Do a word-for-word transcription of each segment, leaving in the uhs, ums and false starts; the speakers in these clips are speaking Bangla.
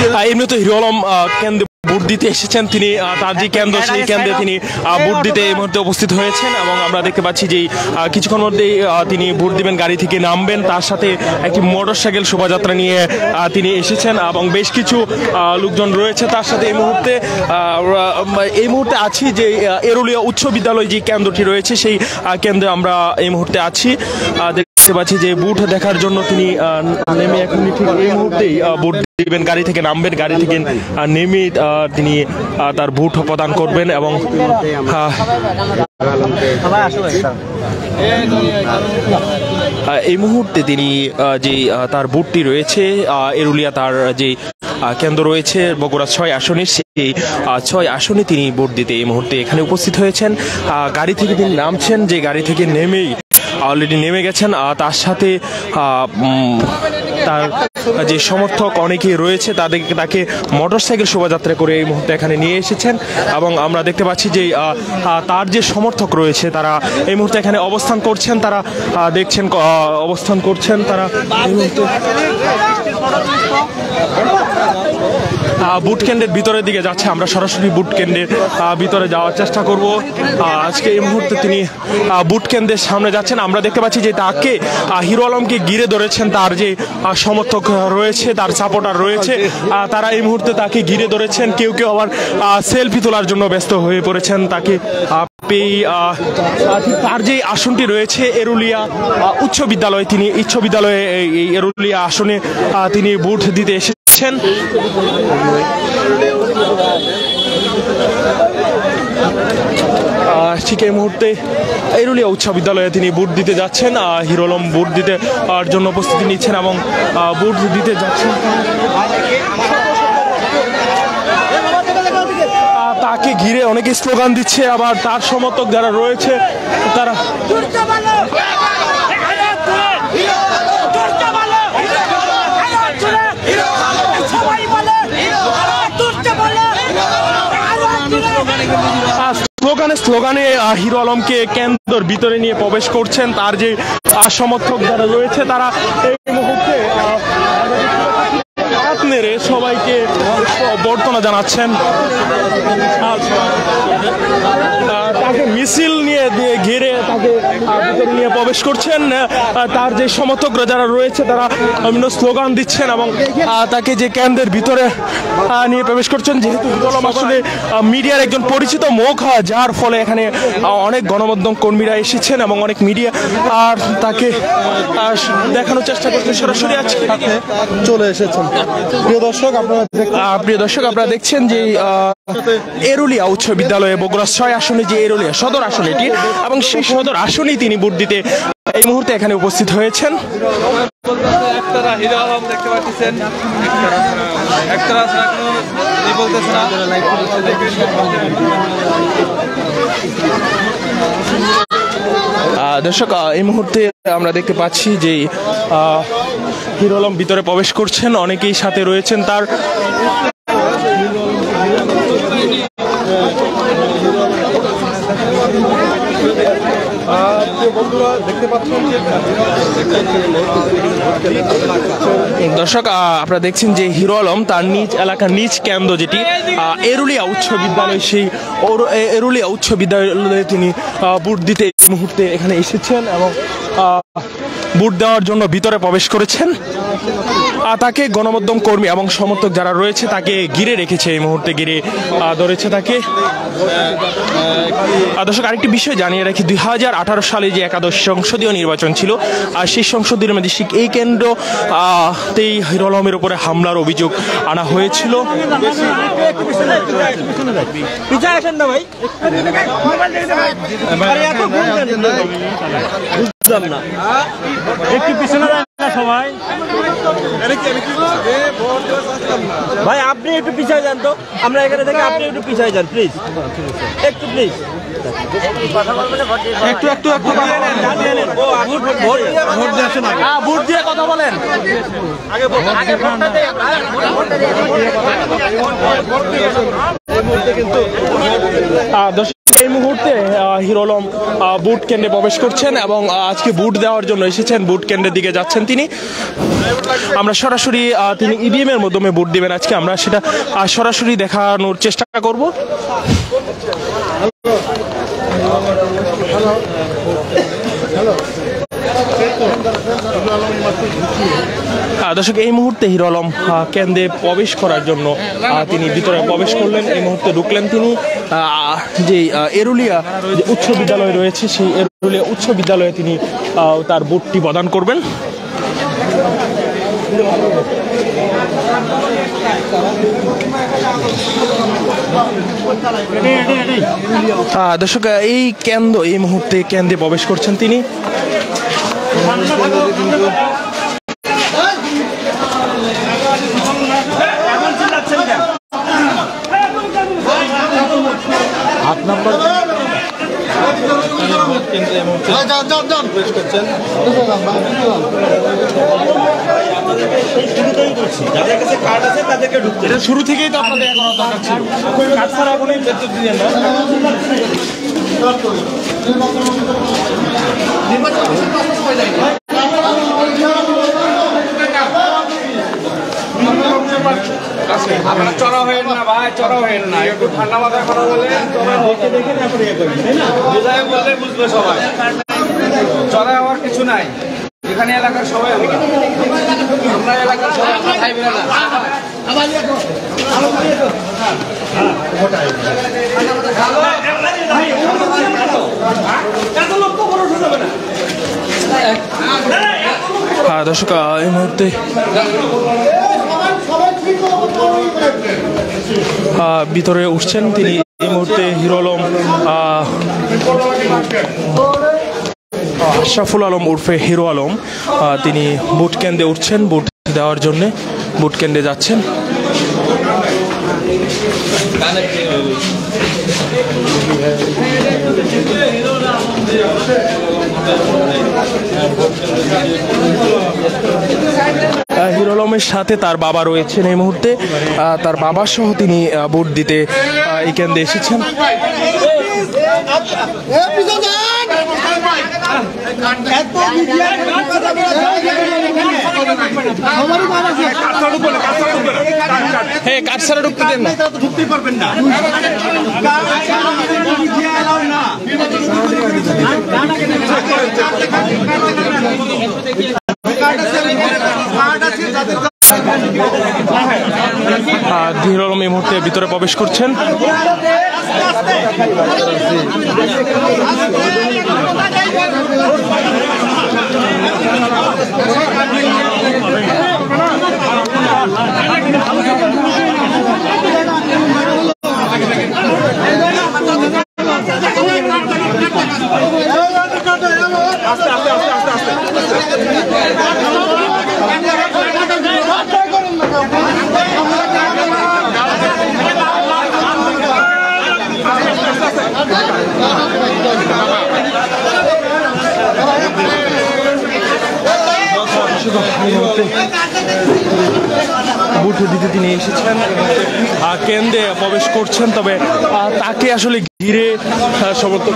এমনি তো হিরো আলম কেন্দ্রে ভোট দিতে এসেছেন, তিনি তার যে কেন্দ্র সেই কেন্দ্রে তিনি ভোট দিতে এই মুহূর্তে উপস্থিত হয়েছেন এবং আমরা দেখতে পাচ্ছি যে কিছুক্ষণ মধ্যেই তিনি ভোট দিবেন, গাড়ি থেকে নামবেন। তার সাথে একটি মোটরসাইকেল শোভাযাত্রা নিয়ে তিনি এসেছেন এবং বেশ কিছু লোকজন রয়েছে তার সাথে। এই মুহূর্তে এই মুহূর্তে আছি যে এরুলিয়া উচ্চ বিদ্যালয় যে কেন্দ্রটি রয়েছে সেই কেন্দ্রে আমরা এই মুহূর্তে আছি। দেখতে পাচ্ছি যে বুথ দেখার জন্য তিনি নেমে এখন ঠিক এই মুহূর্তেই ভোট দিবেন, গাড়ি থেকে নামবেন, গাড়ি থেকে নেমে তিনি তার ভোট প্রদান করবেন এবং এই মুহূর্তে তিনি যে তার ভোটটি রয়েছে এরুলিয়া তার যে কেন্দ্র রয়েছে বগুড়া ছয় আসনে, সেই ছয় আসনে তিনি ভোট দিতে এই মুহূর্তে এখানে উপস্থিত হয়েছেন। গাড়ি থেকে তিনি নামছেন, যে গাড়ি থেকে নেমেই অলরেডি নেমে গেছেন। তার সাথে তার যে সমর্থক অনেকেই রয়েছে তাদেরকে তাকে মোটরসাইকেল শোভাযাত্রা করে এই মুহূর্তে এখানে নিয়ে এসেছেন এবং আমরা দেখতে পাচ্ছি যে তার যে সমর্থক রয়েছে তারা এই মুহূর্তে এখানে অবস্থান করছেন, তারা দেখছেন অবস্থান করছেন তারা এই মুহূর্তে বুট কেন্দ্রের ভিতরের দিকে যাচ্ছে। আমরা সরাসরি বুট কেন্দ্রের ভিতরে যাওয়ার চেষ্টা করব। আজকে এই মুহূর্তে তিনি বুট কেন্দ্রের সামনে যাচ্ছেন। আমরা দেখতে পাচ্ছি যে তাকে হিরো আলমকে ঘিরে ধরেছেন তার যে সমর্থক রয়েছে, তার সাপোর্টার রয়েছে, তারা এই মুহূর্তে তাকে ঘিরে ধরেছেন। কেউ কেউ আবার সেলফি তোলার জন্য ব্যস্ত হয়ে পড়েছেন। তাকে তার যে আসনটি রয়েছে এরুলিয়া উচ্চ বিদ্যালয়, তিনি উচ্চ বিদ্যালয়ে এই এরুলিয়া আসনে তিনি ভোট দিতে এসেছেন। ঠিক এই মুহূর্তে এরুলিয়া উচ্চ বিদ্যালয়ে তিনি ভোট দিতে যাচ্ছেন। হিরো আলম ভোট দিতে জন্য উপস্থিতি নিচ্ছেন এবং ভোট দিতে যাচ্ছেন। তাকে ঘিরে অনেকে স্লোগান দিচ্ছে, আবার তার সমর্থক যারা রয়েছে তারা স্লোগানে স্লোগানে হিরো আলমকে কেন্দ্রের ভিতরে নিয়ে প্রবেশ করছেন। তার যে সমর্থক যারা রয়েছে তারা এই মুহূর্তে হাত নেড়ে সবাইকে বর্তনা জানাচ্ছেন। তাকে মিছিল নিয়ে দিয়ে ঘিরে তাকে ভিতরে নিয়ে প্রবেশ করছেন। তার যে সমর্থকরা যারা রয়েছে তারা বিভিন্ন স্লোগান দিচ্ছেন এবং তাকে যে কেন্দ্রের ভিতরে নিয়ে প্রবেশ করছেন। যেহেতু আসলে মিডিয়ার একজন পরিচিত মুখ, যার ফলে এখানে অনেক গণমাধ্যম কর্মীরা এসেছেন এবং অনেক মিডিয়া আর তাকে দেখানোর চেষ্টা করছেন। সরাসরি আজকে চলে এসেছেন। প্রিয় দর্শক আপনারা প্রিয় দর্শক আপনারা দেখছেন যে এরুলিয়া উচ্চ বিদ্যালয়ে বগুড়া ছয় আসনে যে এরুলিয়া সদর আসন এটি, এবং সেই সদর আসনেই তিনি ভোট দিতে এই মুহূর্তে এখানে উপস্থিত হয়েছেন। দর্শক এই মুহূর্তে আমরা দেখতে পাচ্ছি যে হিরো আলম ভিতরে প্রবেশ করছেন, অনেকেই সাথে রয়েছেন তার। দর্শক আপনারা দেখছেন যে হিরো আলম তার নিজ এলাকার নিজ কেন্দ্র যেটি এরুলিয়া উচ্চ বিদ্যালয়, সেই এরুলিয়া উচ্চ বিদ্যালয়ে তিনি ভোট দিতে এই মুহূর্তে এখানে এসেছেন এবং ভোট দেওয়ার জন্য ভিতরে প্রবেশ করেছেন। তাকে গণমাধ্যম কর্মী এবং সমর্থক যারা রয়েছে তাকে ঘিরে রেখেছে, এই মুহূর্তে ঘিরে ধরেছে তাকে। দর্শক আরেকটি বিষয় জানিয়ে রাখি, দুই হাজার আঠারো সালে যে একাদশ সংসদীয় নির্বাচন ছিল আর সেই সংসদীয় মধ্যে এই কেন্দ্রতেই হিরো আলমের উপরে হামলার অভিযোগ আনা হয়েছিল। একটু পিছনে সবাই ভাই, আপনি একটু পিছায় যান তো, আমরা এখানে থেকে আপনি একটু পিছায় যান প্লিজ, একটু প্লিজ একটু একটু একটু ভোট দিয়ে কথা বলেন। এই মুহূর্তে হিরো আলম বুট কেন্দ্রে প্রবেশ করছেন এবং আজকে বুট দেওয়ার জন্য এসেছেন, বুট কেন্দ্রের দিকে যাচ্ছেন তিনি। আমরা সরাসরি তিনি ইভিএম এর মাধ্যমে ভোট দিবেন আজকে, আমরা সেটা সরাসরি দেখানোর চেষ্টা করব। দর্শক, এই মুহূর্তে হিরো আলম কেন্দ্রে প্রবেশ করার জন্য তিনি ভিতরে প্রবেশ করলেন। এই মুহূর্তে ঢুকলেন তিনি যে এরুলিয়া যে উচ্চ বিদ্যালয় রয়েছে, সেই এরুলিয়া উচ্চ বিদ্যালয়ে তিনি তার ভোটটি প্রদান করবেন। দর্শক, এই কেন্দ্র এই মুহূর্তে কেন্দ্রে প্রবেশ করছেন তিনি। আট নম্বর শুরু থেকেই তো আপনাদের দরকার ছিল, কার্ড ছাড়া কোনো বেতন দিলেন না। আপনারা চড়া হয়েন না ভাই, চড়া হয়েন না, একটু ঠান্ডা মাথায় কথা বলে বুঝায় বললে বুঝবে সবাই। চড়া হওয়ার কিছু নাই, এখানে এলাকার সবাই আমরা এলাকার সবাই মাথায় বেরো না। হ্যাঁ দর্শক, এই মুহূর্তে ভিতরে উঠছেন তিনি। এই মুহূর্তে হিরো আলম আশরাফুল আলম উর্ফে হিরো আলম তিনি বুট কেন্দ্রে উঠছেন, বুট দেওয়ার জন্য বুট কেন্দ্রে যাচ্ছেন। হিরো আলমের সাথে তার বাবা রয়েছেন এই মুহূর্তে, তার বাবা সহ তিনি ভোট দিতে এই কেন্দ্রে এসেছেন। হ্যাঁ, কাঠ ছাড়া ঢুকতে দেন না, ঢুকতে পারবেন না। হিরো আলম এই মুহূর্তে ভিতরে প্রবেশ করছেন। বুট দিতে তিনি এসেছেন, কেন্দ্রে প্রবেশ করছেন। তবে তাকে আসলে ঘিরে সমর্থক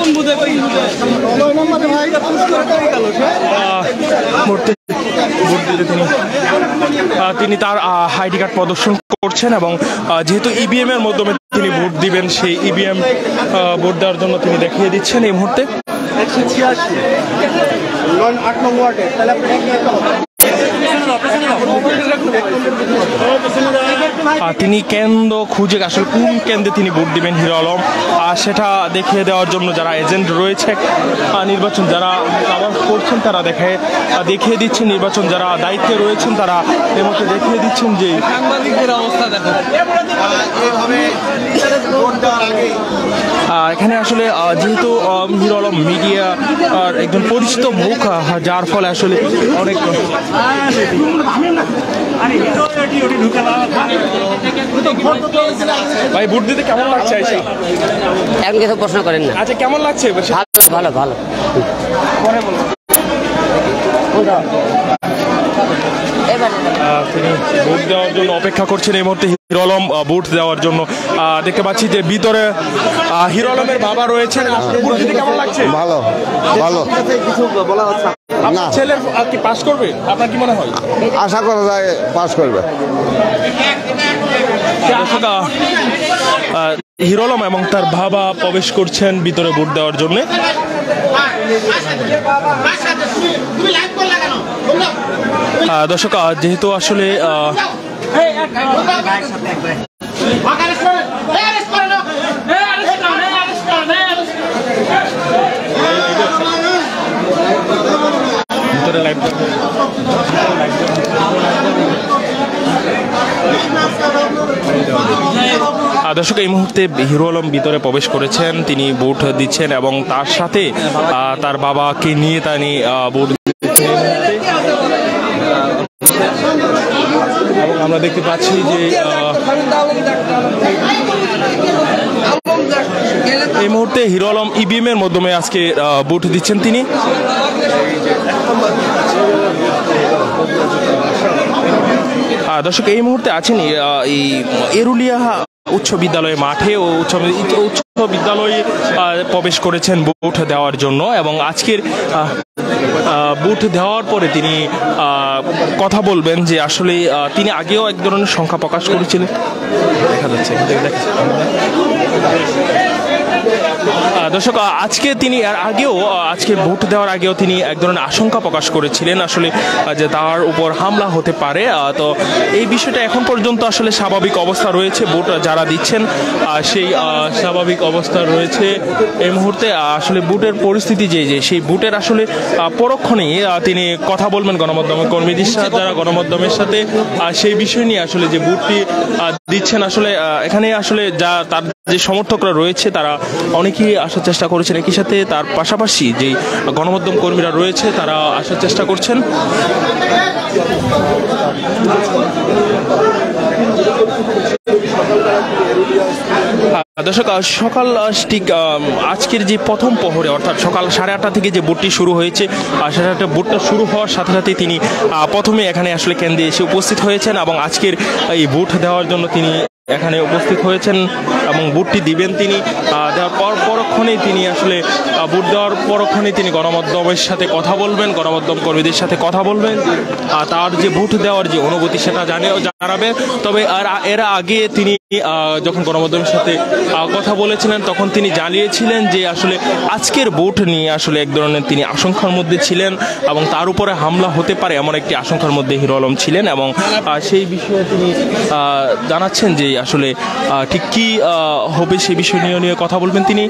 তিনি তার আইডি কার্ড প্রদর্শন করছেন এবং যেহেতু ইভিএম এর মাধ্যমে তিনি ভোট দিবেন, সেই ইভিএম ভোট দেওয়ার জন্য তিনি দেখিয়ে দিচ্ছেন এই মুহূর্তে। তিনি কেন্দ্র খুঁজে আসলে কোন কেন্দ্রে তিনি ভোট দিবেন হিরো আলম সেটা দেখিয়ে দেওয়ার জন্য যারা এজেন্ট রয়েছে নির্বাচন যারা কভার করছেন তারা দেখে দেখিয়ে দিচ্ছেন, নির্বাচন যারা দায়িত্বে রয়েছেন তারা এর মধ্যে দেখিয়ে দিচ্ছেন যে সাংবাদিকদের অবস্থা দেখো। এখানে আসলে যেহেতু হিরো আলম মিডিয়া আর একজন পরিচিত মুখ, যার ফলে আসলে অনেক ভাই ভোট দিতে কেমন লাগছে? এখন কিছু প্রশ্ন করেন না। আচ্ছা, কেমন লাগছে? ভালো ভালো ভালো। এবার তিনি ভোট দেওয়ার জন্য অপেক্ষা করছেন। এই মুহূর্তে হিরো আলম ভোট দেওয়ার জন্য দেখতে পাচ্ছি যে ভিতরে হিরো আলমের বাবা রয়েছেন। ভোট দিতে কেমন লাগছে? ভালো ভালো কিছু বলা হচ্ছে আপনার ছেলে কি পাস করবে? আপনার কি মনে হয়? আশা করা যায় পাস করবে। হিরো আলম এবং তার বাবা প্রবেশ করছেন ভিতরে ভোট দেওয়ার জন্য। দর্শক, যেহেতু আসলে ভিতরে লাইভ দর্শক, এই মুহূর্তে হিরো আলম ভিতরে প্রবেশ করেছেন, তিনি ভোট দিচ্ছেন এবং তার সাথে তার বাবাকে নিয়ে তিনি ভোট দিচ্ছেন। এবং আমরা দেখতে পাচ্ছি যে এই মুহূর্তে হিরো আলম ইভিএম এর মাধ্যমে আজকে ভোট দিচ্ছেন তিনি। দর্শক, এই মুহূর্তে আছেন এই এরুলিয়া উচ্চ বিদ্যালয় মাঠে ও উচ্চ উচ্চ বিদ্যালয়ে প্রবেশ করেছেন ভোট দেওয়ার জন্য। এবং আজকের ভোট দেওয়ার পরে তিনি কথা বলবেন যে আসলে তিনি আগেও এক ধরনের সংখ্যা প্রকাশ করেছিলেন, দেখা যাচ্ছে। দর্শক, আজকে তিনি এর আগেও আজকে ভোট দেওয়ার আগেও তিনি এক ধরনের আশঙ্কা প্রকাশ করেছিলেন আসলে যে তার উপর হামলা হতে পারে। তো এই বিষয়টা এখন পর্যন্ত আসলে স্বাভাবিক অবস্থা রয়েছে, ভোট যারা দিচ্ছেন সেই স্বাভাবিক অবস্থা রয়েছে। এই মুহূর্তে আসলে ভোটের পরিস্থিতি যে যে সেই ভোটের আসলে পরক্ষণেই তিনি কথা বলবেন গণমাধ্যমের কর্মীদের সাথে, যারা গণমাধ্যমের সাথে সেই বিষয় নিয়ে আসলে যে ভোটটি দিচ্ছেন। আসলে এখানে আসলে যা তার যে সমর্থকরা রয়েছে তারা অনেকেই আসার চেষ্টা করেছেন, একই সাথে তার পাশাপাশি যে গণমাধ্যম কর্মীরা রয়েছে তারা আসার চেষ্টা করছেন। দর্শক, সকাল ঠিক আজকের যে প্রথম প্রহরে অর্থাৎ সকাল সাড়ে আটটা থেকে যে ভোটটি শুরু হয়েছে, সাড়ে আটটা ভোটটা শুরু হওয়ার সাথে সাথে তিনি প্রথমে এখানে আসলে কেন্দ্রে এসে উপস্থিত হয়েছেন এবং আজকের এই ভোট দেওয়ার জন্য তিনি এখানে উপস্থিত হয়েছেন এবং ভোটটি দিবেন। তিনি দেওয়ার পর পরক্ষণেই তিনি আসলে ভোট দেওয়ার পরক্ষণেই তিনি গণমাধ্যমের সাথে কথা বলবেন, গণমাধ্যম কর্মীদের সাথে কথা বলবেন, তার যে ভোট দেওয়ার যে অনুভূতি সেটা জানিয়ে জানাবে। তবে আর এর আগে তিনি যখন গণমাধ্যমের সাথে কথা বলেছিলেন তখন তিনি জানিয়েছিলেন যে আসলে আজকের ভোট নিয়ে আসলে এক ধরনের তিনি আশঙ্কার মধ্যে ছিলেন এবং তার উপরে হামলা হতে পারে এমন একটি আশঙ্কার মধ্যে হিরো আলম ছিলেন। এবং সেই বিষয়ে তিনি জানাচ্ছেন যে আসলে ঠিক কি হবে সেই বিষয় নিয়ে নিয়ে কথা বলবেন তিনি।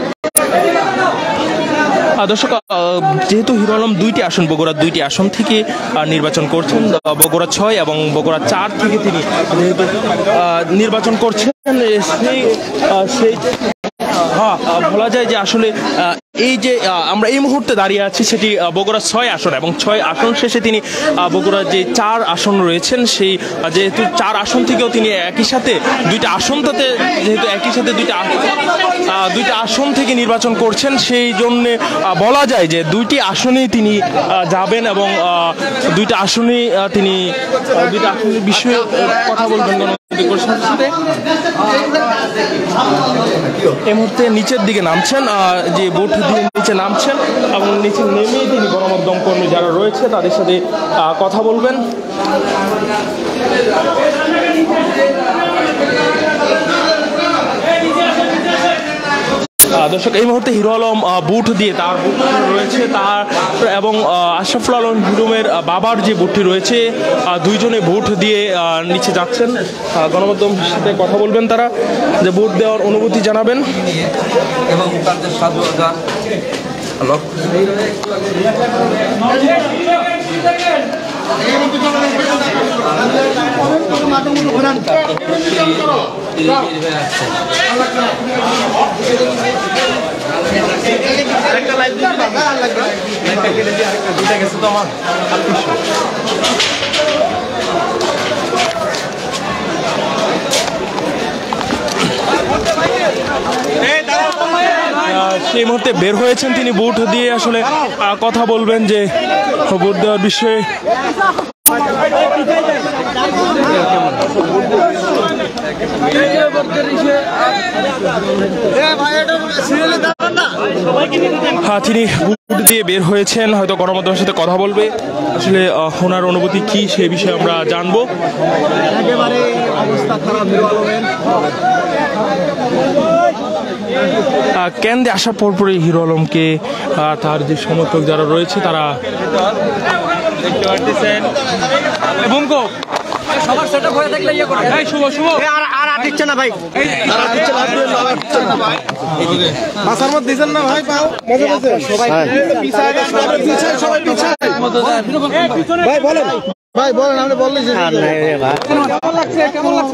দর্শক, যেহেতু হিরো আলম দুইটি আসন বগুড়ার দুইটি আসন থেকে নির্বাচন করছেন, বগুড়া ছয় এবং বগুড়া চার থেকে তিনি যেহেতু নির্বাচন করছেন, সেই সেই হ্যাঁ বলা যায় যে আসলে এই যে আমরা এই মুহূর্তে দাঁড়িয়ে আছি সেটি বগুড়া ছয় আসন এবং ছয় আসন শেষে তিনি বগুড়ার যে চার আসন রয়েছেন সেই যেহেতু চার আসন থেকেও তিনি একই সাথে দুইটা আসনটাতে যেহেতু একই সাথে দুইটা দুইটা আসন থেকে নির্বাচন করছেন, সেই জন্যে বলা যায় যে দুইটি আসনেই তিনি যাবেন এবং দুইটা আসনেই তিনি দুইটা আসনের বিষয়ে কথা বলবেন গণমাধ্যমের সাথে। এই মুহূর্তে নিচের দিকে নামছেন, যে ভোট দিয়ে নিচে নামছেন এবং নিচে নেমেই তিনি গণমাধ্যম কর্মী যারা রয়েছে তাদের সাথে কথা বলবেন। দর্শক, এই মুহূর্তে হিরো আলম বুট দিয়ে তার বুট রয়েছে তার এবং আশরাফুল আলম হিরুমের বাবার যে বুটটি রয়েছে দুইজনে ভোট দিয়ে নিচে যাচ্ছেন। গণমাধ্যমের সাথে কথা বলবেন, তারা যে ভোট দেওয়ার অনুভূতি জানাবেন এবং তাদের স্বাধীনতা আরেকটা লাইভ দুইটা গেছে তো আমার সেই মুহূর্তে বের হয়েছেন তিনি ভোট দিয়ে আসলে কথা বলবেন যে ভোট দেওয়ার বিষয়ে। হ্যাঁ, তিনি বুট দিয়ে বের হয়েছেন, হয়তো গণমাধ্যমের সাথে কথা বলবে। আসলে আহ, ওনার অনুভূতি কি সেই বিষয়ে আমরা জানবো। একেবারে অবস্থা খারাপ হিরো আলমের। কেন্দ্রে আসার পরপরই হিরো আলমকে আহ, তার যে সমর্থক যারা রয়েছে তারা দেখতে পাচ্ছেন। এবং সবার সেটআপ হয়ে থাকলে ইয়ে করে এই শুভ শুভ আর আর দিচ্ছে না ভাই, আর দিচ্ছে না, আর দিচ্ছে না ভাই। মাথার মধ্যে দিছেন না ভাই, পাও মজা পাচ্ছে সবাই। পিছায় পিছায় সবাই পিছায়। ভাই বলেন, ভাই বলেন, আপনি বললেন যে আর নাই রে ভাই। কেমন লাগছে, কেমন লাগছে?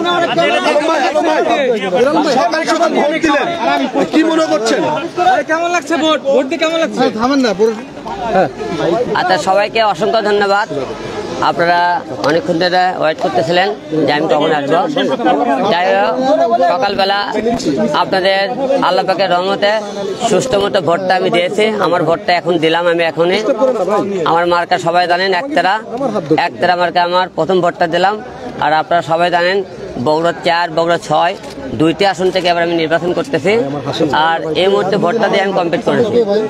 সবাই সবাই ভোট দিলেন, কি মনে করছেন? কেমন লাগছে ভোট ভোট দিয়ে কেমন লাগছে? থামেন না পুরো। হ্যাঁ আচ্ছা, সবাইকে অসংখ্য ধন্যবাদ। আপনারা অনেকক্ষণ ধরে ওয়েট করতেছিলেন যে আমি কখন আসবো। যাই হোক, সকালবেলা আপনাদের আল্লাহ পাকের রহমতে সুস্থ মতো ভোটটা আমি দিয়েছি। আমার ভোটটা এখন দিলাম আমি এখনই। আমার মার্কা সবাই জানেন একতারা, একতারা মার্কা আমার প্রথম ভোটটা দিলাম। আর আপনারা সবাই জানেন বগুড়া চার বগুড়া ছয় দুইটি আসন থেকে এবার আমি নির্বাচন করতেছি। আর এই মুহূর্তে ভোটটা দিয়ে আমি কমপ্লিট করেছি।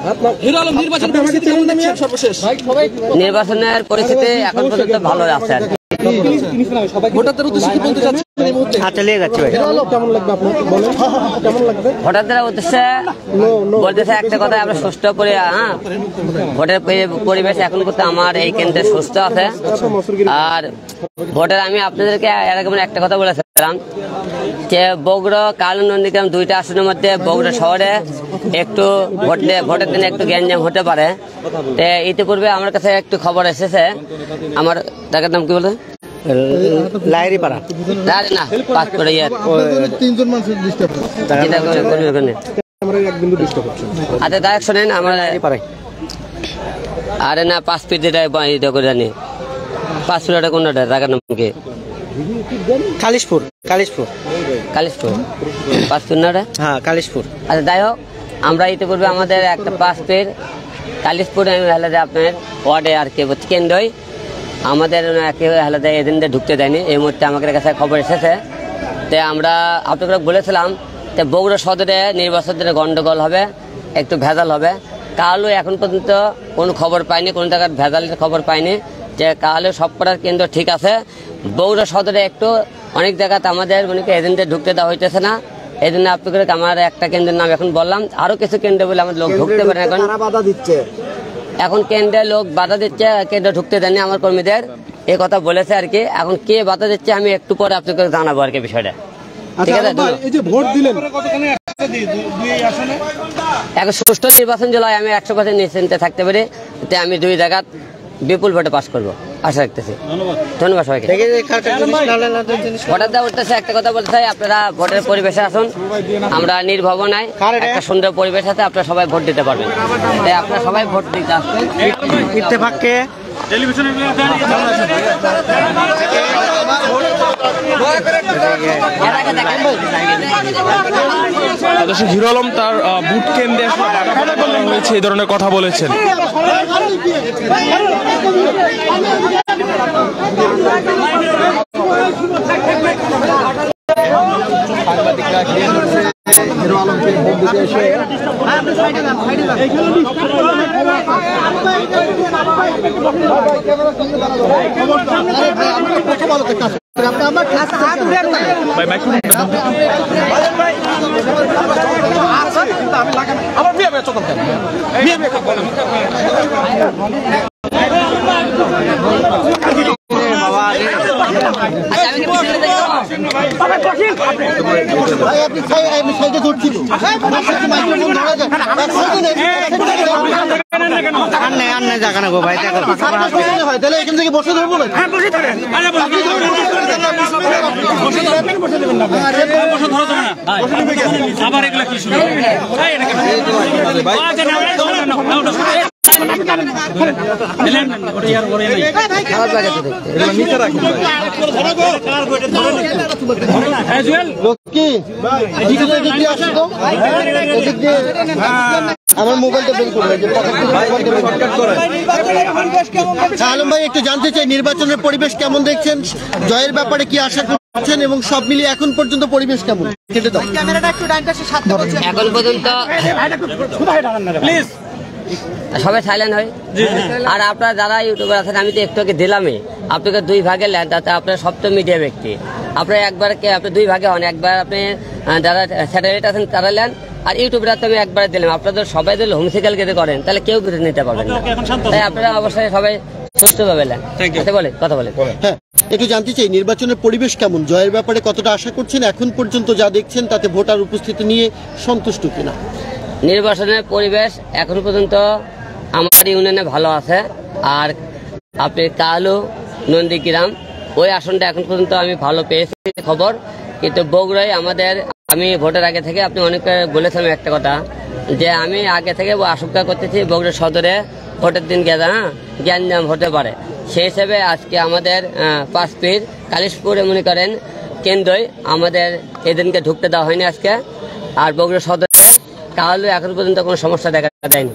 নির্বাচনের পরিস্থিতি এখন পর্যন্ত ভালো আছে আর কি। ভোটারদের উদ্দেশ্যে বলতেছে একটা কথা, আমরা সুস্থ করে হ্যাঁ ভোটের পরিবেশ এখন করতে আমার এই কেন্দ্রে সুস্থ আছে। আর ভোটের আমি আপনাদেরকে এরকম একটা কথা বলেছিলাম যে বগুড়া কালু নন্দীগ্রাম দুইটা আসনের মধ্যে বগুড়া শহরে একটু ভোট ভোটের দিনে একটু গ্যাঞ্জাম হতে পারে। ইতিপূর্বে আমার কাছে একটু খবর এসেছে, আমার টাকার নাম কি বলে লাইরি পাড়া না পাঁচ করে তিনজন মানুষের ডিস্টার্ব আচ্ছা দায়ক শোনেন, আমরা আরে না পাঁচ ফিট যেটা করে জানি পাঁচ ফিট ওটা কোনটা টাকার নাম কি? কালিশপুর কালিশপুর কালিশপুর পাঁচ ফিট না ওটা? হ্যাঁ কালিশপুর। আচ্ছা যাই হোক, আমরা ইতিপূর্বে আমাদের একটা পাঁচ ফিট কালিশপুরে হেলাদে আপনার ওয়ার্ডে আর কি কেন্দ্রই আমাদের হেলাদে এদিনদের ঢুকতে দেয়নি। এই মুহূর্তে আমাদের কাছে খবর এসেছে। তো আমরা আপনাকে বলেছিলাম যে বগুড়া সদরে নির্বাচনের গন্ডগোল হবে, একটু ভেজাল হবে। কালও এখন পর্যন্ত কোনো খবর পাইনি, কোনো জায়গার ভেজালের খবর পাইনি। যে কালও সব করার কেন্দ্র ঠিক আছে। বগুড়া সদরে একটু অনেক জায়গাতে আমাদের মানে এজেন্টদের ঢুকতে দেওয়া হইতেছে না। এই জন্য আপনাদের আমার একটা কেন্দ্রের নাম এখন বললাম, আরো কিছু কেন্দ্র বলে আমাদের লোক ঢুকতে পারে এখন বাধা দিচ্ছে। এখন কেন্দ্রে লোক বাধা দিচ্ছে, কেন্দ্র ঢুকতে দেয়নি আমার কর্মীদের, এই কথা বলেছে আর কি। এখন কে বাধা দিচ্ছে আমি একটু পরে আপনাকে জানাবো আর কি বিষয়টা। ঠিক আছে, এই যে ভোট দিলেন এখন সুষ্ঠু নির্বাচন জেলায় আমি একশো পার্সেন্ট নিশ্চিন্তে থাকতে পারি। আমি দুই জায়গা বিপুল ভোটে পাস করবো আশা রাখতেছি। ধন্যবাদ সবাইকে। ভোটার দেওয়া উঠতেছে একটা কথা বলতে চাই, আপনারা ভোটের পরিবেশে আসুন। আমরা নির্ভাবনায় একটা সুন্দর পরিবেশ আছে, আপনারা সবাই ভোট দিতে পারবেন। তাই আপনারা সবাই ভোট দিতে আসবেন। ইত্তেফাককে হিরো আলম তার বুট কেন্দ্রে হয়েছে এই ধরনের কথা বলেছেন। হিরো আলমকে ভোট দিতে এসে বসে ধরবো আবার এগুলা কি শুরু আমার মোবাইলটা বের করে আলম ভাই একটু জানতে চাই নির্বাচনের পরিবেশ কেমন দেখছেন, জয়ের ব্যাপারে কি আশা আছেন এবং সব মিলিয়ে এখন পর্যন্ত পরিবেশ কেমন? কেটে দাও এখন পর্যন্ত সবাই সাইলেন্ট হয়। আর আপনারা যারা ইউটিউবার আছেন, আমি তো একটু আগে দিলামই আপনাকে দুই ভাগে নেন, তাতে আপনার সপ্তম মিডিয়া ব্যক্তি আপনার একবার কে আপনি দুই ভাগে হন। একবার আপনি যারা স্যাটেলাইট আছেন তারা নেন, আর ইউটিউবরা তো আমি একবারে দিলাম। আপনাদের সবাই যদি হোমসিক্যাল কেটে করেন তাহলে কেউ কেটে নিতে পারবেন না। তাই আপনারা অবশ্যই সবাই সুস্থভাবে নেন। বলে কথা বলে হ্যাঁ, একটু জানতে চাই নির্বাচনের পরিবেশ কেমন, জয়ের ব্যাপারে কতটা আশা করছেন, এখন পর্যন্ত যা দেখছেন তাতে ভোটার উপস্থিতি নিয়ে সন্তুষ্ট কিনা? নির্বাচনের পরিবেশ এখন পর্যন্ত আমার ইউনিয়নে ভালো আছে। আর আপনি কালু নন্দীগ্রাম ওই আসনটা এখন পর্যন্ত আমি ভালো পেয়েছি খবর, কিন্তু বগুড়ায় আমাদের আমি ভোটের আগে থেকে আপনি অনেক বলেছিলাম একটা কথা, যে আমি আগে থেকে আশঙ্কা করতেছি বগুড়া সদরে ভোটের দিন গেদা হ্যাঁ জ্ঞানজাম হতে পারে। সেই হিসেবে আজকে আমাদের পাঁচপীর কালিশপুরে মনে করেন কেন্দ্রই আমাদের এদিনকে ঢুকতে দেওয়া হয়নি আজকে। আর বগুড়া সদরে তাহলে এখন পর্যন্ত কোনো সমস্যা দেখা দেয়নি।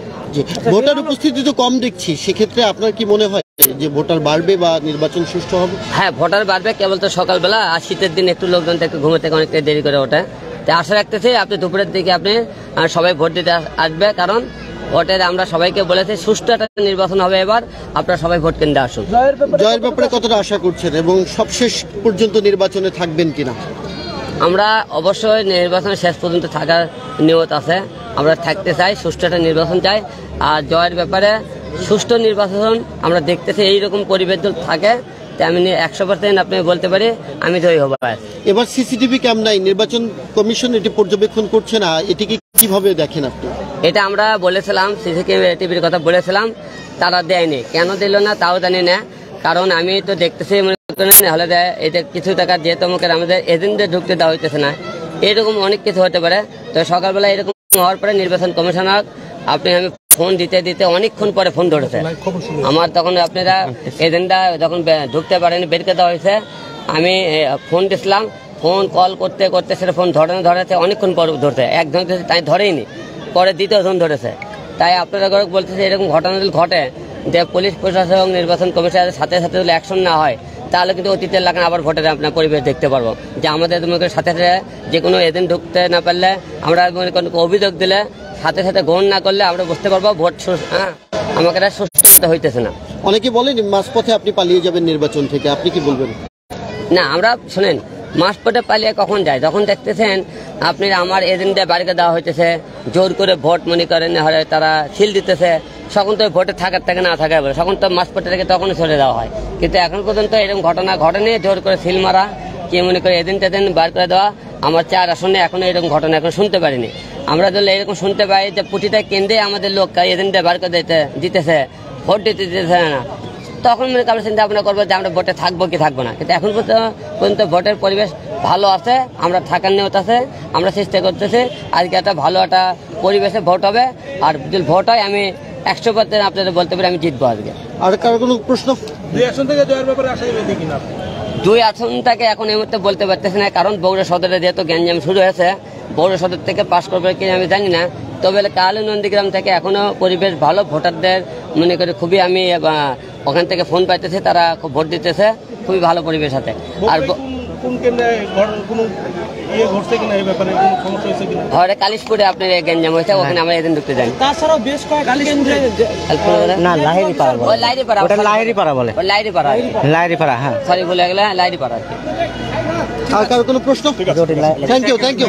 ভোটার উপস্থিতি তো কম দেখছি, সেক্ষেত্রে আপনার কি মনে হয় যে ভোটার বাড়বে বা নির্বাচন সুষ্ঠু হবে? হ্যাঁ, ভোটার বাড়বে, কেবল তো সকালবেলা আর শীতের দিন একটু লোকজন একটু ঘুমে থেকে অনেকটা দেরি করে ওঠে। তাই আশা রাখতেছি আপনি দুপুরের দিকে আপনি সবাই ভোট দিতে আসবে, কারণ ভোটের আমরা সবাইকে বলেছি সুষ্ঠু একটা নির্বাচন হবে এবার, আপনারা সবাই ভোট কেন্দ্রে আসুন। জয়ের ব্যাপারে কতটা আশা করছেন এবং সবশেষ পর্যন্ত নির্বাচনে থাকবেন কিনা? আমরা অবশ্যই নির্বাচনের শেষ পর্যন্ত থাকার নিয়ত আছে, আমরা থাকতে চাই, সুষ্ঠু একটা নির্বাচন চাই। আর জয়ের ব্যাপারে সুষ্ঠু নির্বাচন আমরা দেখতেছি এইরকম পরিবেশ থাকে, তাই আমি একশো পার্সেন্ট আপনি বলতে পারি আমি জয়ী হব। এবার সিসিটিভি ক্যাম নাই, নির্বাচন কমিশন এটি পর্যবেক্ষণ করছে না, এটিকে কিভাবে দেখেন আপনি? এটা আমরা বলেছিলাম, সিসিটিভির কথা বলেছিলাম, তারা দেয়নি। কেন দিল না তাও জানি না, কারণ আমি তো দেখতেছি হলে দেয় এটা কিছু টাকা যেহেতু আমাকে আমাদের এজেন্টদের ঢুকতে দেওয়া হইতেছে না, এরকম অনেক কিছু হতে পারে। তো সকালবেলা এরকম হওয়ার পরে নির্বাচন কমিশনার আপনি আমি ফোন দিতে দিতে অনেকক্ষণ পরে ফোন ধরেছে আমার, তখন আপনারা এজেন্টরা যখন ঢুকতে পারেনি বের করে দেওয়া হয়েছে, আমি ফোন দিয়েছিলাম, ফোন কল করতে করতে সেটা ফোন ধরে ধরেছে অনেকক্ষণ পর ধরছে, একজন তাই ধরেইনি, পরে দ্বিতীয় জন ধরেছে। তাই আপনারা বলতেছে এরকম ঘটনা যদি ঘটে যে পুলিশ প্রশাসন এবং নির্বাচন কমিশনের সাথে সাথে যদি অ্যাকশন না হয়, তাহলে কিন্তু অতীতের লাগান আবার ভোটের আপনার পরিবেশ দেখতে পারবো, যে আমাদের সাথে সাথে যে কোনো এজেন্ট ঢুকতে না পারলে আমরা মনে করেন অভিযোগ দিলে সাথে সাথে গ্রহণ না করলে আমরা বুঝতে পারবো ভোট হ্যাঁ আমাকে সুস্থ হইতেছে না। অনেকে বলেন মাঝপথে আপনি পালিয়ে যাবেন নির্বাচন থেকে, আপনি কি বলবেন? না, আমরা শোনেন মাঝপথে পালিয়ে কখন যায়, যখন দেখতেছেন আপনি আমার এজেন্টদের বাড়িতে দেওয়া হইতেছে, জোর করে ভোট মনে করেন তারা সিল দিতেছে, তখন তো ভোটে থাকার থেকে না থাকার বলে তখন তো মাঝপথে থেকে তখনই চলে দেওয়া হয়। কিন্তু এখন পর্যন্ত এরকম ঘটনা ঘটেনি, জোর করে সিল মারা কি মনে করে এজেন্ট এজেন্ট বার করে দেওয়া আমার চার আসনে এখনো এরকম ঘটনা এখন শুনতে পারিনি। আমরা যদি এরকম শুনতে পাই যে প্রতিটা কেন্দ্রে আমাদের লোক এজেন্টে বার করে দিতে দিতেছে ভোট দিতে দিতেছে না, তখন মনে আমরা চিন্তা ভাবনা করবো যে আমরা ভোটে থাকবো কি থাকবো না। কিন্তু এখন পর্যন্ত ভোটের পরিবেশ ভালো আছে, আমরা থাকার নিয়ত আছে, আমরা চেষ্টা করতেছি আজকে একটা ভালো একটা পরিবেশে ভোট হবে। আর যদি ভোট হয় আমি একশো পার্সেন্ট আপনাদের বলতে পারি আমি জিতবো আজকে। আর কারো কোনো প্রশ্ন? দুই আসন থেকে জয়ের ব্যাপারে আশা করি কিনা? দুই আসনটাকে এখন এই মুহূর্তে বলতে পারতেছি না, কারণ বগুড়া সদরে যেহেতু গ্যাঞ্জাম শুরু হয়েছে, বগুড়া সদর থেকে পাশ করবে কিনা আমি জানি না। তবে কালু নন্দীগ্রাম থেকে এখনো পরিবেশ ভালো, ভোটারদের মনে করি খুবই আমি ওখান থেকে ফোন পাইতেছি, তারা খুব ভোট দিতেছে, খুবই ভালো পরিবেশ আছে। আর কোন কেন্দ্রে কোনো ইয়ে ঘটছে কিনা এই ব্যাপারে কোনো সমস্যা হয়েছে কিনা? ঘরে কালিশপুরে আপনার গ্যাঞ্জাম হয়েছে, ওখানে আমরা এদিন ঢুকতে যাই। তাছাড়াও বেশ কয়েক কালিশপুরে না লাহিরি পাড়া বলে, ওই লাহিরি পাড়া, ওটা লাহিরি পাড়া বলে, ওই লাহিরি পাড়া, লাহিরি পাড়া, হ্যাঁ সরি ভুলে গেলে লাহিরি পাড়া আর কি। আর কারো কোনো প্রশ্ন? Thank you thank you.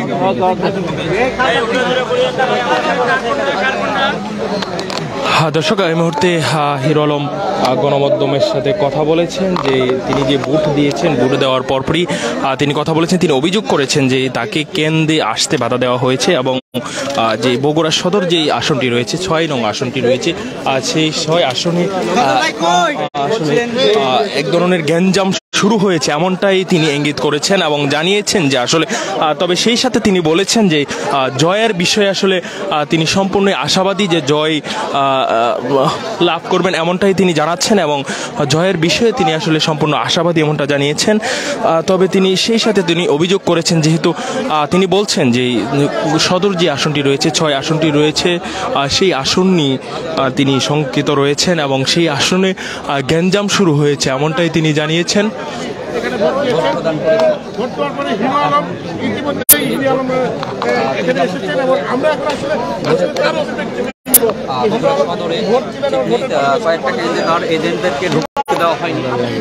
দর্শক, এই মুহূর্তে হিরো আলম গণমাধ্যমের সাথে কথা বলেছেন যে তিনি যে ভোট দিয়েছেন, ভোট দেওয়ার পরপরই তিনি কথা বলেছেন, তিনি অভিযোগ করেছেন যে তাকে কেন্দ্রে আসতে বাধা দেওয়া হয়েছে এবং যে বগুড়া সদর যে আসনটি রয়েছে, ছয় নং আসনটি রয়েছে, সেই ছয় আসনে আসলে এক ধরনের গ্যাঞ্জাম শুরু হয়েছে এমনটাই তিনি ইঙ্গিত করেছেন এবং জানিয়েছেন যে আসলে তবে সেই সাথে তিনি বলেছেন যে জয়ের বিষয়ে আসলে তিনি সম্পূর্ণ আশাবাদী যে জয় লাভ করবেন এমনটাই তিনি জানাচ্ছেন এবং জয়ের বিষয়ে তিনি আসলে সম্পূর্ণ আশাবাদী এমনটা জানিয়েছেন। তবে তিনি সেই সাথে তিনি অভিযোগ করেছেন, যেহেতু তিনি বলছেন যে সদর যে আসনটি রয়েছে, ছয় আসনটি রয়েছে, সেই আসনই তিনি শঙ্কিত রয়েছেন এবং সেই আসনে গ্যাঞ্জাম শুরু হয়েছে এমনটাই তিনি জানিয়েছেন। এখানে ভোট দিয়েছেন। ভোট দেওয়ার পরে হিরো আলম ইতিমধ্যেই হিরো আলম আহ, এখানে এসেছেন এবং আমরা এখন আসলে আসলে তার অভিব্যক্তি নিব। হিরো আলম ভোট দিলেন এবং ভোটের পরে কয়েকটা কেন্দ্রে তার এজেন্টদেরকে ঢুকতে দেওয়া হয়নি।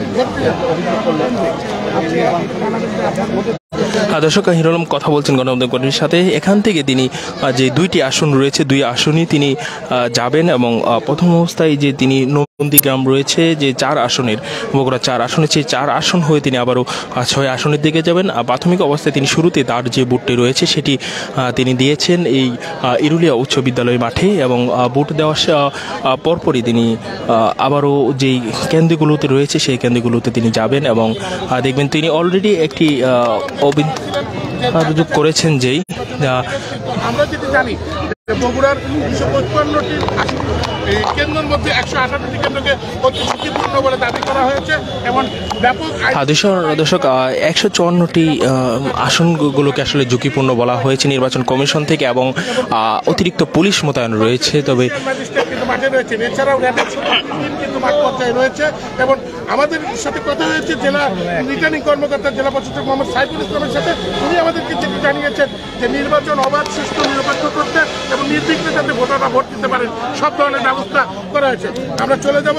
আহ, দর্শক হিরো আলম কথা বলছেন গণমাধ্যম কর্মীর সাথে। এখান থেকে তিনি আহ, যে দুইটি আসন রয়েছে দুই আসনই তিনি আহ, যাবেন এবং আহ, প্রথম অবস্থায় যে তিনি নন্দীগ্রাম রয়েছে যে চার আসনের বগুড়া চার আসনের সেই চার আসন হয়ে তিনি আবারও আহ, ছয় আসনের দিকে যাবেন। আহ, প্রাথমিক অবস্থায় তিনি শুরুতে তার যে বুটটি রয়েছে সেটি আহ, তিনি দিয়েছেন এই আহ, ইরুলিয়া উচ্চ বিদ্যালয় মাঠে এবং আহ, বুট দেওয়ার আহ, আহ, পরপরই তিনি আহ, আবারও যেই কেন্দ্রগুলোতে রয়েছে সেই কেন্দ্রগুলোতে তিনি যাবেন এবং আহ, দেখবেন তিনি অলরেডি একটি আহ, অভি- যোগ করেছেন যেই আহ, আমরা যেটি জানি যে বগুড়ার দুশো পঁচপান্নটি কেন্দ্রের মধ্যে একশো আঠারোটি কেন্দ্রকে অতি ঝুঁকিপূর্ণ বলে দাবি করা হয়েছে এবং ব্যাপক আইন- হ্যাঁ, দুশো দশক একশো চুয়ান্নটি আসনগুলোকে আসলে ঝুঁকিপূর্ণ বলা হয়েছে নির্বাচন কমিশন থেকে এবং আহ, অতিরিক্ত পুলিশ মোতায়েন রয়েছে। তবে ম্যাজিস্ট্রেট কিন্তু মাঠে রয়েছে, এছাড়াও র্যাবের টিম কিন্তু মাঠ পর্যায়ে রয়েছে এবং আমাদের সাথে কথা হয়েছে জেলা রিটার্নিং কর্মকর্তা জেলা প্রশাসক মোহাম্মদ সাইফুল ইসলামের সাথে। উনি আমাদেরকে যেটি জানিয়েছেন যে নির্বাচন অবাধ সুষ্ঠু নিরপেক্ষ করতে এবং নির্বিঘ্নে যাতে ভোটাররা ভোট দিতে পারেন সব ধরনের ব্যবস্থা করা হয়েছে। আমরা চলে যাব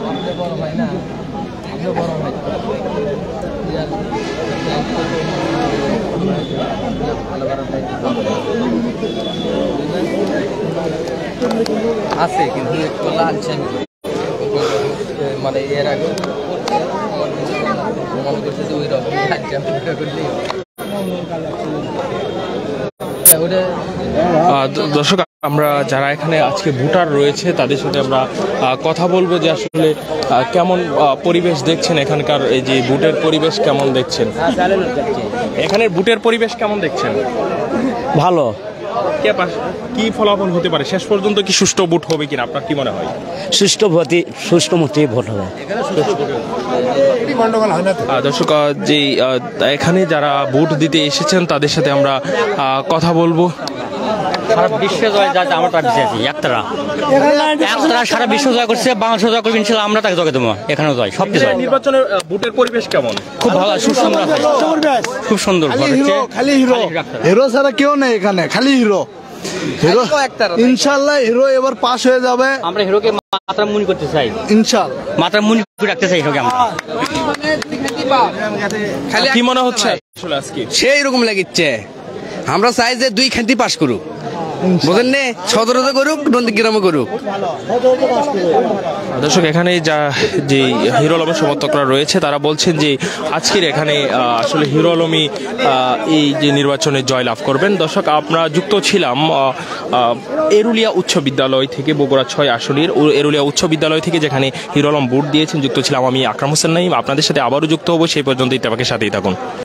আছে কিন্তু একটু লাগছে মানে এর আগে মনে করছে যে ওই রকম লাগছে আমি এটা করলেই ওটা আহ, দ- দর্শক আমরা যারা এখানে আজকে ভোটার রয়েছে তাদের সাথে আমরা আহ, কথা বলবো যে আসলে আহ, কেমন আহ, পরিবেশ দেখছেন এখানকার এই যে ভোটের পরিবেশ কেমন দেখছেন এখানের ভোটের পরিবেশ কেমন দেখছেন? ভালো কে পাস- কি ফলাফল হতে পারে শেষ পর্যন্ত কি সুষ্ঠু ভোট হবে কিনা আপনার কি মনে হয়? সুষ্ঠু ভোটই সুষ্ঠু মতেই ভোট হবে। আহ, দর্শক আহ, যে আহ, এখানে যারা ভোট দিতে এসেছেন তাদের সাথে আমরা আহ, কথা বলবো। সারা বিশ্ব জয় যা আমরা তার বিশ্বাসী একতারা একতারা সারা বিশ্ব জয় করছে বাংলাদেশ জয় করবে ইনশাল্লাহ আমরা তাকে জয় দেবো এখানেও জয় সব কিছু নির্বাচনের আহ, ভোটের পরিবেশ কেমন? খুব ভালো খুব সুন্দর খুব সুন্দর ভোট হচ্ছে। খালি হিরো হিরো ছাড়া কেউ নেই এখানে, খালি হিরো হিরো ইনশাল্লাহ হিরো এবার পাস হয়ে যাবে। আমরা হিরোকে মাত্রা মুনি করতে চাই ইনশাল্লাহ মাত্রা মুনি করে রাখতে চাই হিরোকে আমরা। কি মনে হচ্ছে আসলে আজকে? সেই রকম লাগিচ্ছে আমরা চাই যে দুই খান্তি পাস করুক, বুঝলেন নে, সদরতে করুক নন্দীগ্রামে করুক। দর্শক এখানে যা যে হিরো আলমের সমর্থকরা রয়েছে তারা বলছেন যে আজকের এখানে আহ, আসলে হিরো আলমই আহ, এই যে নির্বাচনে জয়লাভ করবেন। দর্শক আমরা যুক্ত ছিলাম আহ, আহ, এরুলিয়া উচ্চ বিদ্যালয় থেকে বগুড়া ছয় আসনের ও- এরুলিয়া উচ্চ বিদ্যালয় থেকে যেখানে হিরো আলম ভোট দিয়েছেন। যুক্ত ছিলাম আমি আকরাম হোসেন নাইম। আপনাদের সাথে আবারও যুক্ত হবো, সেই পর্যন্ত ইত্তেফাকের সাথেই থাকুন।